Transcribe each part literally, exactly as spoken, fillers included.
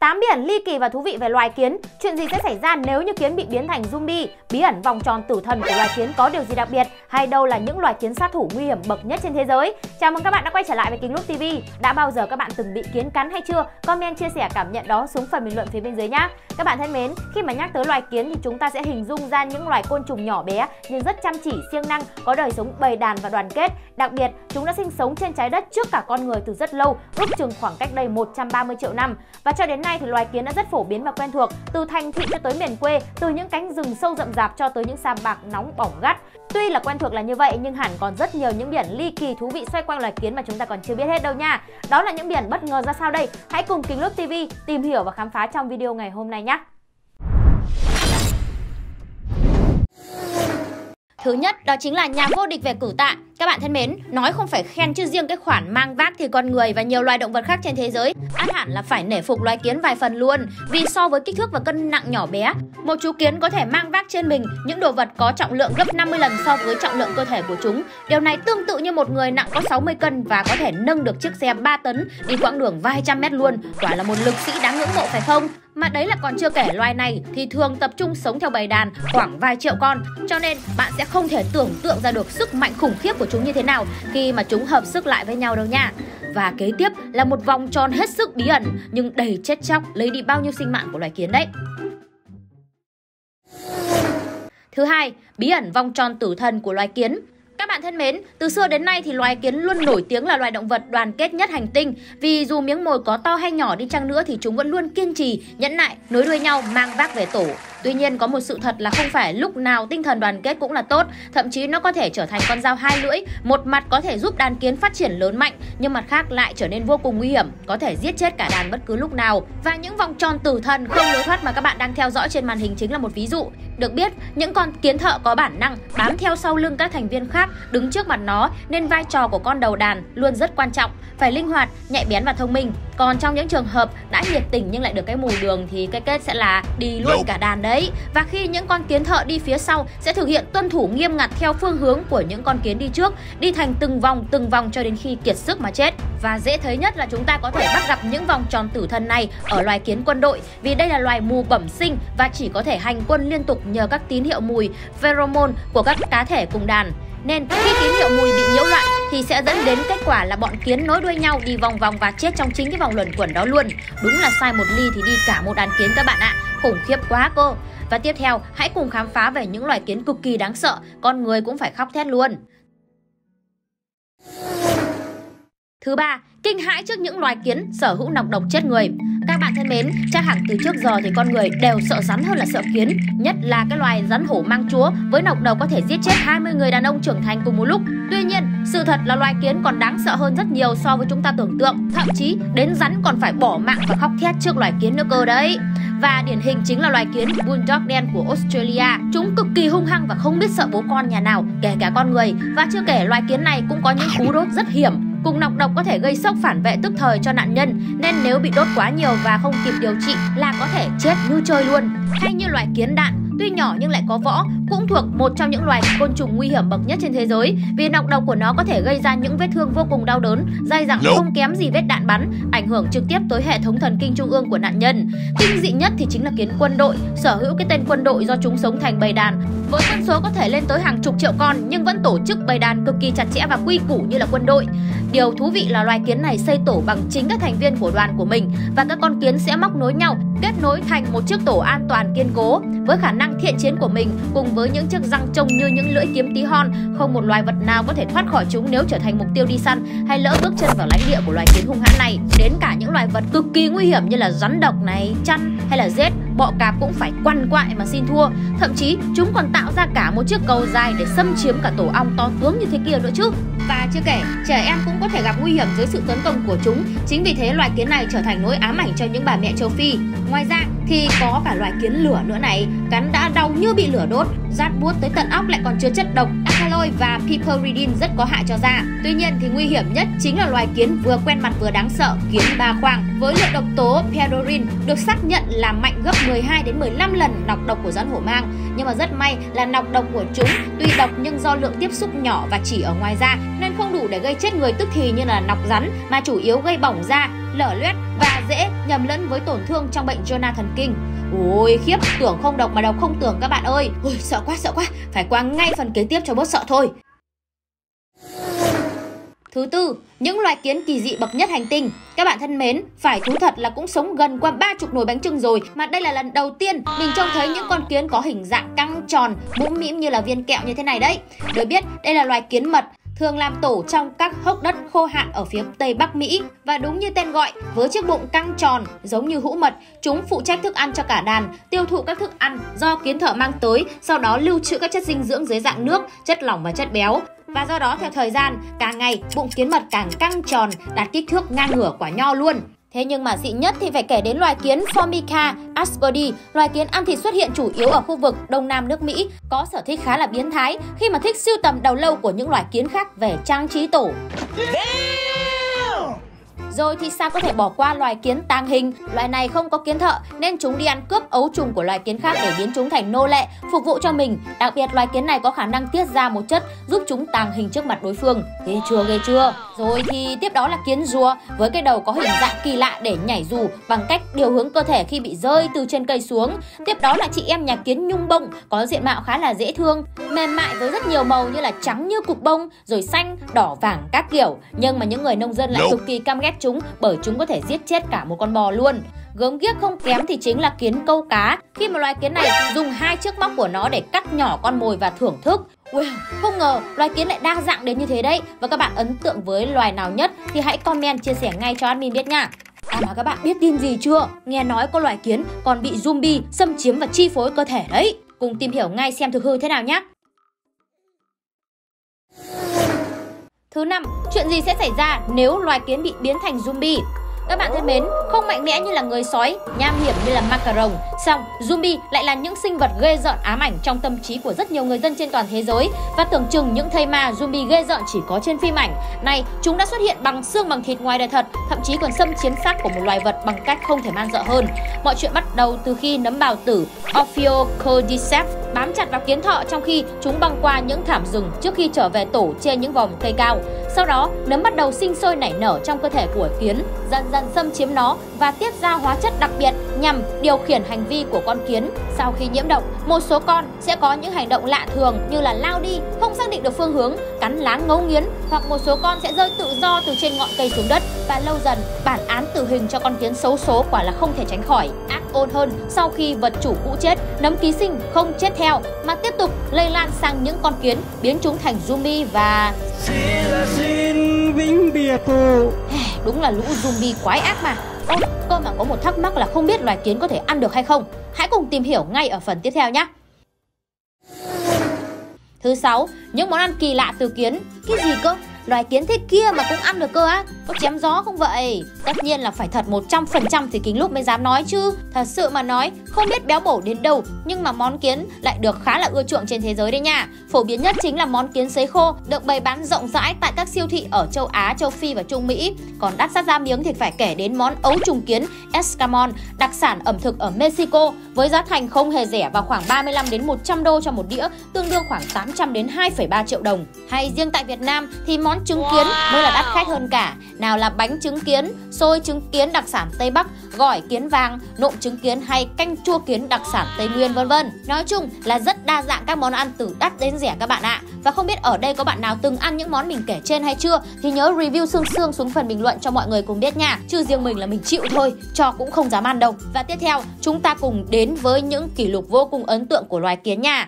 tám bí ẩn ly kỳ và thú vị về loài kiến. Chuyện gì sẽ xảy ra nếu như kiến bị biến thành zombie? Bí ẩn vòng tròn tử thần của loài kiến có điều gì đặc biệt? Hay đâu là những loài kiến sát thủ nguy hiểm bậc nhất trên thế giới? Chào mừng các bạn đã quay trở lại với Kính Lúc ti vi. Đã bao giờ các bạn từng bị kiến cắn hay chưa? Comment chia sẻ cảm nhận đó xuống phần bình luận phía bên dưới nhé. Các bạn thân mến, khi mà nhắc tới loài kiến thì chúng ta sẽ hình dung ra những loài côn trùng nhỏ bé nhưng rất chăm chỉ, siêng năng, có đời sống bầy đàn và đoàn kết. Đặc biệt, chúng đã sinh sống trên trái đất trước cả con người từ rất lâu, ước chừng khoảng cách đây một trăm ba mươi triệu năm. Và cho đến nay thì loài kiến đã rất phổ biến và quen thuộc, từ thành thị cho tới miền quê, từ những cánh rừng sâu rậm rạp cho tới những sa mạc nóng bỏng gắt. Tuy là quen thuộc là như vậy nhưng hẳn còn rất nhiều những biển ly kỳ thú vị xoay quanh loài kiến mà chúng ta còn chưa biết hết đâu nha. Đó là những biển bất ngờ ra sao đây? Hãy cùng Kính Lúc ti vi tìm hiểu và khám phá trong video ngày hôm nay nhé. Thứ nhất, đó chính là nhà vô địch về cử tạ. Các bạn thân mến, nói không phải khen chứ riêng cái khoản mang vác thì con người và nhiều loài động vật khác trên thế giới ắt hẳn là phải nể phục loài kiến vài phần luôn. Vì so với kích thước và cân nặng nhỏ bé, một chú kiến có thể mang vác trên mình những đồ vật có trọng lượng gấp năm mươi lần so với trọng lượng cơ thể của chúng. Điều này tương tự như một người nặng có sáu mươi cân và có thể nâng được chiếc xe ba tấn đi quãng đường vài trăm mét luôn. Quả là một lực sĩ đáng ngưỡng mộ phải không? Mà đấy là còn chưa kể loài này thì thường tập trung sống theo bầy đàn khoảng vài triệu con. Cho nên bạn sẽ không thể tưởng tượng ra được sức mạnh khủng khiếp của chúng như thế nào khi mà chúng hợp sức lại với nhau đâu nha. Và kế tiếp là một vòng tròn hết sức bí ẩn nhưng đầy chết chóc, lấy đi bao nhiêu sinh mạng của loài kiến đấy. Thứ hai, bí ẩn vòng tròn tử thần của loài kiến. Các bạn thân mến, từ xưa đến nay thì loài kiến luôn nổi tiếng là loài động vật đoàn kết nhất hành tinh. Vì dù miếng mồi có to hay nhỏ đi chăng nữa thì chúng vẫn luôn kiên trì, nhẫn nại, nối đuôi nhau mang vác về tổ. Tuy nhiên có một sự thật là không phải lúc nào tinh thần đoàn kết cũng là tốt. Thậm chí nó có thể trở thành con dao hai lưỡi. Một mặt có thể giúp đàn kiến phát triển lớn mạnh, nhưng mặt khác lại trở nên vô cùng nguy hiểm, có thể giết chết cả đàn bất cứ lúc nào. Và những vòng tròn tử thần không lối thoát mà các bạn đang theo dõi trên màn hình chính là một ví dụ. Được biết, những con kiến thợ có bản năng bám theo sau lưng các thành viên khác, đứng trước mặt nó, nên vai trò của con đầu đàn luôn rất quan trọng, phải linh hoạt, nhạy bén và thông minh. Còn trong những trường hợp đã nhiệt tình nhưng lại được cái mùi đường thì cái kết sẽ là đi luôn cả đàn đấy. Và khi những con kiến thợ đi phía sau sẽ thực hiện tuân thủ nghiêm ngặt theo phương hướng của những con kiến đi trước, đi thành từng vòng từng vòng cho đến khi kiệt sức mà chết. Và dễ thấy nhất là chúng ta có thể bắt gặp những vòng tròn tử thần này ở loài kiến quân đội, vì đây là loài mù bẩm sinh và chỉ có thể hành quân liên tục nhờ các tín hiệu mùi pheromone của các cá thể cùng đàn. Nên khi tín hiệu mùi bị nhiễu loạn thì sẽ dẫn đến kết quả là bọn kiến nối đuôi nhau đi vòng vòng và chết trong chính cái vòng luẩn quẩn đó luôn. Đúng là sai một ly thì đi cả một đàn kiến các bạn ạ. Khủng khiếp quá cơ. Và tiếp theo, hãy cùng khám phá về những loài kiến cực kỳ đáng sợ, con người cũng phải khóc thét luôn. Thứ ba, kinh hãi trước những loài kiến sở hữu nọc độc chết người. Các bạn thân mến, chắc hẳn từ trước giờ thì con người đều sợ rắn hơn là sợ kiến. Nhất là cái loài rắn hổ mang chúa với nọc độc có thể giết chết hai mươi người đàn ông trưởng thành cùng một lúc. Tuy nhiên, sự thật là loài kiến còn đáng sợ hơn rất nhiều so với chúng ta tưởng tượng. Thậm chí, đến rắn còn phải bỏ mạng và khóc thét trước loài kiến nữa cơ đấy. Và điển hình chính là loài kiến bulldog đen của Australia. Chúng cực kỳ hung hăng và không biết sợ bố con nhà nào, kể cả con người. Và chưa kể loài kiến này cũng có những cú đốt rất hiểm, cùng nọc độc có thể gây sốc phản vệ tức thời cho nạn nhân, nên nếu bị đốt quá nhiều và không kịp điều trị là có thể chết như chơi luôn. Hay như loài kiến đạn, tuy nhỏ nhưng lại có võ, cũng thuộc một trong những loài côn trùng nguy hiểm bậc nhất trên thế giới, vì nọc độc của nó có thể gây ra những vết thương vô cùng đau đớn, dai dẳng không kém gì vết đạn bắn, ảnh hưởng trực tiếp tới hệ thống thần kinh trung ương của nạn nhân. Kinh dị nhất thì chính là kiến quân đội, sở hữu cái tên quân đội do chúng sống thành bầy đàn, với con số có thể lên tới hàng chục triệu con nhưng vẫn tổ chức bầy đàn cực kỳ chặt chẽ và quy củ như là quân đội. Điều thú vị là loài kiến này xây tổ bằng chính các thành viên của đoàn của mình, và các con kiến sẽ móc nối nhau, kết nối thành một chiếc tổ an toàn kiên cố. Với khả năng thiện chiến của mình cùng với những chiếc răng trông như những lưỡi kiếm tí hon, không một loài vật nào có thể thoát khỏi chúng nếu trở thành mục tiêu đi săn hay lỡ bước chân vào lãnh địa của loài kiến hung hãn này. Đến cả những loài vật cực kỳ nguy hiểm như là rắn độc này, chăn hay là rết, bọ cạp cũng phải quằn quại mà xin thua. Thậm chí chúng còn tạo ra cả một chiếc cầu dài để xâm chiếm cả tổ ong to tướng như thế kia nữa chứ. Và chưa kể, trẻ em cũng có thể gặp nguy hiểm dưới sự tấn công của chúng. Chính vì thế loài kiến này trở thành nỗi ám ảnh cho những bà mẹ châu Phi. Ngoài ra thì có cả loài kiến lửa nữa này, cắn đã đau như bị lửa đốt, rát buốt tới tận óc lại còn chứa chất độc alkaloid và piperidine rất có hại cho da. Tuy nhiên thì nguy hiểm nhất chính là loài kiến vừa quen mặt vừa đáng sợ, kiến ba khoang, với lượng độc tố piperidine được xác nhận là mạnh gấp mười hai đến mười lăm lần nọc độc của rắn hổ mang. Nhưng mà rất may là nọc độc của chúng tuy độc nhưng do lượng tiếp xúc nhỏ và chỉ ở ngoài da nên không đủ để gây chết người tức thì như là nọc rắn, mà chủ yếu gây bỏng da, lở loét và dễ nhầm lẫn với tổn thương trong bệnh Jonah thần kinh. Ôi khiếp, tưởng không độc mà độc không tưởng các bạn ơi. Ôi sợ quá sợ quá, phải qua ngay phần kế tiếp cho bớt sợ thôi. Thứ tư, những loài kiến kỳ dị bậc nhất hành tinh. Các bạn thân mến, phải thú thật là cũng sống gần qua ba chục nồi bánh chưng rồi mà đây là lần đầu tiên mình trông thấy những con kiến có hình dạng căng tròn, mũm mĩm như là viên kẹo như thế này đấy. Được biết, đây là loài kiến mật, thường làm tổ trong các hốc đất khô hạn ở phía Tây Bắc Mỹ. Và đúng như tên gọi, với chiếc bụng căng tròn giống như hũ mật, chúng phụ trách thức ăn cho cả đàn, tiêu thụ các thức ăn do kiến thợ mang tới, sau đó lưu trữ các chất dinh dưỡng dưới dạng nước, chất lỏng và chất béo. Và do đó theo thời gian, càng ngày bụng kiến mật càng căng tròn, đạt kích thước ngang ngửa quả nho luôn. Thế nhưng mà dị nhất thì phải kể đến loài kiến Formica asperdi, loài kiến ăn thịt xuất hiện chủ yếu ở khu vực Đông Nam nước Mỹ, có sở thích khá là biến thái khi mà thích sưu tầm đầu lâu của những loài kiến khác về trang trí tổ. Rồi thì sao có thể bỏ qua loài kiến tàng hình? Loài này không có kiến thợ nên chúng đi ăn cướp ấu trùng của loài kiến khác để biến chúng thành nô lệ, phục vụ cho mình. Đặc biệt loài kiến này có khả năng tiết ra một chất giúp chúng tàng hình trước mặt đối phương. Ghê chưa, ghê chưa? Rồi thì tiếp đó là kiến rùa, với cái đầu có hình dạng kỳ lạ để nhảy dù bằng cách điều hướng cơ thể khi bị rơi từ trên cây xuống. Tiếp đó là chị em nhà kiến nhung bông, có diện mạo khá là dễ thương, mềm mại với rất nhiều màu như là trắng như cục bông, rồi xanh, đỏ, vàng các kiểu. Nhưng mà những người nông dân lại cực kỳ căm ghét chúng bởi chúng có thể giết chết cả một con bò luôn. Gớm ghiếc không kém thì chính là kiến câu cá, khi mà loài kiến này dùng hai chiếc móc của nó để cắt nhỏ con mồi và thưởng thức. Wow, không ngờ loài kiến lại đa dạng đến như thế đấy. Và các bạn ấn tượng với loài nào nhất thì hãy comment chia sẻ ngay cho admin biết nha. À mà các bạn biết tin gì chưa? Nghe nói có loài kiến còn bị zombie xâm chiếm và chi phối cơ thể đấy. Cùng tìm hiểu ngay xem thực hư thế nào nhé. Thứ năm, chuyện gì sẽ xảy ra nếu loài kiến bị biến thành zombie? Các bạn thân mến, không mạnh mẽ như là người sói, nham hiểm như là ma cà rồng, song zombie lại là những sinh vật ghê rợn ám ảnh trong tâm trí của rất nhiều người dân trên toàn thế giới. Và tưởng chừng những thây ma zombie ghê rợn chỉ có trên phim ảnh, nay chúng đã xuất hiện bằng xương bằng thịt ngoài đời thật, thậm chí còn xâm chiếm xác của một loài vật bằng cách không thể man dợ hơn. Mọi chuyện bắt đầu từ khi nấm bào tử Ophiocordyceps bám chặt vào kiến thợ trong khi chúng băng qua những thảm rừng trước khi trở về tổ trên những vòm cây cao. Sau đó, nấm bắt đầu sinh sôi nảy nở trong cơ thể của kiến, dần dần xâm chiếm nó và tiết ra hóa chất đặc biệt nhằm điều khiển hành vi của con kiến. Sau khi nhiễm độc, một số con sẽ có những hành động lạ thường như là lao đi, không xác định được phương hướng, cắn lá ngấu nghiến, hoặc một số con sẽ rơi tự do từ trên ngọn cây xuống đất. Và lâu dần, bản án tử hình cho con kiến xấu số quả là không thể tránh khỏi. Ác ôn hơn, sau khi vật chủ cũ chết, nấm ký sinh không chết theo mà tiếp tục lây lan sang những con kiến, biến chúng thành zombie và... Xin vĩnh biệt. Đúng là lũ zombie quái ác mà. Ô, cơ mà có một thắc mắc là không biết loài kiến có thể ăn được hay không. Hãy cùng tìm hiểu ngay ở phần tiếp theo nhé. Thứ sáu, những món ăn kỳ lạ từ kiến. Cái gì cơ? Loài kiến thế kia mà cũng ăn được cơ á? Có chém gió không vậy? Tất nhiên là phải thật một trăm phần trăm thì Kính Lúc mới dám nói chứ. Thật sự mà nói, không biết béo bổ đến đâu, nhưng mà món kiến lại được khá là ưa chuộng trên thế giới đấy nha. Phổ biến nhất chính là món kiến sấy khô, được bày bán rộng rãi tại các siêu thị ở châu Á, châu Phi và Trung Mỹ. Còn đắt sát ra miếng thì phải kể đến món ấu trùng kiến Escamon, đặc sản ẩm thực ở Mexico, với giá thành không hề rẻ, vào khoảng ba mươi lăm đến một trăm đô cho một đĩa, tương đương khoảng tám trăm đến hai phẩy ba triệu đồng. Hay riêng tại Việt Nam thì món trứng kiến mới là đắt khách hơn cả. Nào là bánh trứng kiến, xôi trứng kiến đặc sản Tây Bắc, gỏi kiến vàng, nộm trứng kiến hay canh chua kiến đặc sản Tây Nguyên vân vân. Nói chung là rất đa dạng các món ăn từ đắt đến rẻ các bạn ạ. Và không biết ở đây có bạn nào từng ăn những món mình kể trên hay chưa thì nhớ review xương xương xuống phần bình luận cho mọi người cùng biết nha. Chứ riêng mình là mình chịu thôi, cho cũng không dám ăn đâu. Và tiếp theo, chúng ta cùng đến với những kỷ lục vô cùng ấn tượng của loài kiến nha.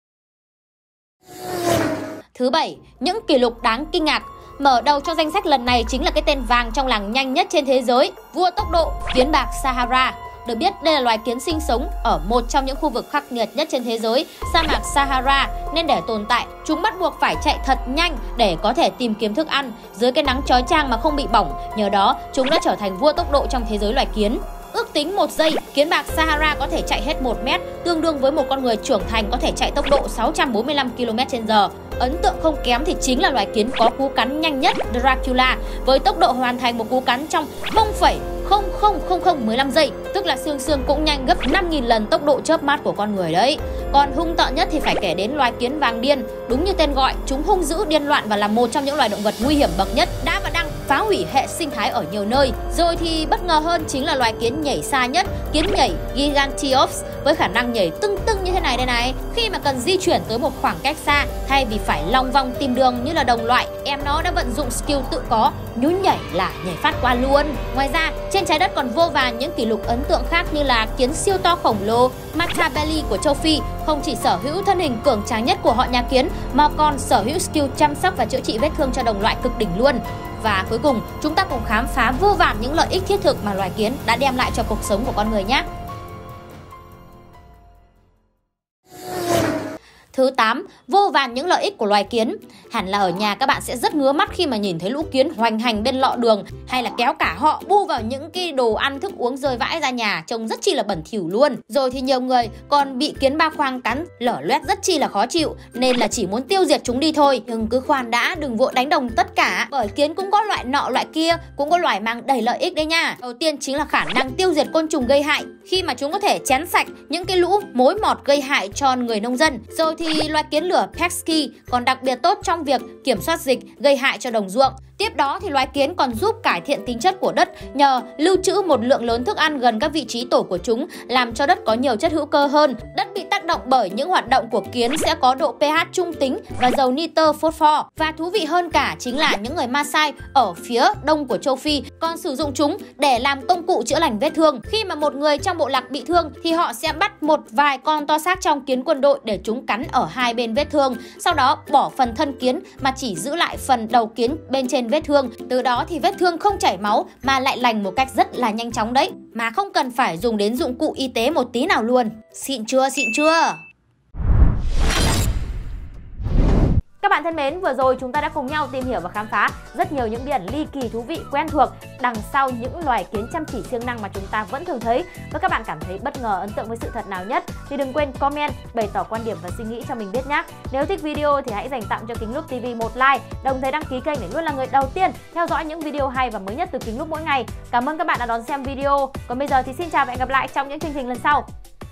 Thứ bảy, những kỷ lục đáng kinh ngạc. Mở đầu cho danh sách lần này chính là cái tên vàng trong làng nhanh nhất trên thế giới, vua tốc độ, kiến bạc Sahara. Được biết đây là loài kiến sinh sống ở một trong những khu vực khắc nghiệt nhất trên thế giới, sa mạc Sahara, nên để tồn tại, chúng bắt buộc phải chạy thật nhanh để có thể tìm kiếm thức ăn dưới cái nắng chói chang mà không bị bỏng. Nhờ đó, chúng đã trở thành vua tốc độ trong thế giới loài kiến. Ước tính một giây, kiến bạc Sahara có thể chạy hết một mét, tương đương với một con người trưởng thành có thể chạy tốc độ sáu trăm bốn mươi lăm ki lô mét trên giờ. Ấn tượng không kém thì chính là loài kiến có cú cắn nhanh nhất Dracula, với tốc độ hoàn thành một cú cắn trong không phẩy không không không không mười lăm giây, tức là xương xương cũng nhanh gấp năm nghìn lần tốc độ chớp mắt của con người đấy. Còn hung tợn nhất thì phải kể đến loài kiến vàng điên. Đúng như tên gọi, chúng hung dữ, điên loạn và là một trong những loài động vật nguy hiểm bậc nhất, đã và đang phá hủy hệ sinh thái ở nhiều nơi. Rồi thì bất ngờ hơn chính là loài kiến nhảy xa nhất, kiến nhảy Gigantiops, với khả năng nhảy tưng tưng như thế này đây này. Khi mà cần di chuyển tới một khoảng cách xa, thay vì phải long vòng tìm đường như là đồng loại, em nó đã vận dụng skill tự có, nhún nhảy là nhảy phát qua luôn. Ngoài ra, trên trái đất còn vô vàn những kỷ lục ấn tượng khác như là kiến siêu to khổng lồ Matabele của châu Phi không chỉ sở hữu thân hình cường tráng nhất của họ nhà kiến mà còn sở hữu skill chăm sóc và chữa trị vết thương cho đồng loại cực đỉnh luôn. Và cuối cùng, chúng ta cùng khám phá vô vàn những lợi ích thiết thực mà loài kiến đã đem lại cho cuộc sống của con người nhé. Thứ tám, vô vàn những lợi ích của loài kiến. Hẳn là ở nhà các bạn sẽ rất ngứa mắt khi mà nhìn thấy lũ kiến hoành hành bên lọ đường, hay là kéo cả họ bu vào những cái đồ ăn thức uống rơi vãi ra nhà, trông rất chi là bẩn thỉu luôn. Rồi thì nhiều người còn bị kiến ba khoang cắn lở loét rất chi là khó chịu, nên là chỉ muốn tiêu diệt chúng đi thôi. Nhưng cứ khoan đã, đừng vội đánh đồng tất cả, bởi kiến cũng có loại nọ loại kia, cũng có loài mang đầy lợi ích đấy nha. Đầu tiên chính là khả năng tiêu diệt côn trùng gây hại, khi mà chúng có thể chén sạch những cái lũ mối mọt gây hại cho người nông dân. Rồi thì thì loài kiến lửa Pesky còn đặc biệt tốt trong việc kiểm soát dịch gây hại cho đồng ruộng. Tiếp đó thì loài kiến còn giúp cải thiện tính chất của đất nhờ lưu trữ một lượng lớn thức ăn gần các vị trí tổ của chúng, làm cho đất có nhiều chất hữu cơ hơn. Đất bị tác động bởi những hoạt động của kiến sẽ có độ pH trung tính và giàu nitơ phosphor. Và thú vị hơn cả chính là những người Maasai ở phía đông của châu Phi còn sử dụng chúng để làm công cụ chữa lành vết thương. Khi mà một người trong bộ lạc bị thương thì họ sẽ bắt một vài con to xác trong kiến quân đội để chúng cắn ở hai bên vết thương, sau đó bỏ phần thân kiến mà chỉ giữ lại phần đầu kiến bên trên vết thương. Từ đó thì vết thương không chảy máu mà lại lành một cách rất là nhanh chóng đấy, mà không cần phải dùng đến dụng cụ y tế một tí nào luôn. Xịn chưa, xịn chưa? Các bạn thân mến, vừa rồi chúng ta đã cùng nhau tìm hiểu và khám phá rất nhiều những bí ẩn ly kỳ thú vị quen thuộc đằng sau những loài kiến chăm chỉ siêng năng mà chúng ta vẫn thường thấy. Và các bạn cảm thấy bất ngờ, ấn tượng với sự thật nào nhất thì đừng quên comment, bày tỏ quan điểm và suy nghĩ cho mình biết nhé. Nếu thích video thì hãy dành tặng cho Kính Lúc ti vi một like, đồng thời đăng ký kênh để luôn là người đầu tiên theo dõi những video hay và mới nhất từ Kính Lúc mỗi ngày. Cảm ơn các bạn đã đón xem video. Còn bây giờ thì xin chào và hẹn gặp lại trong những chương trình lần sau.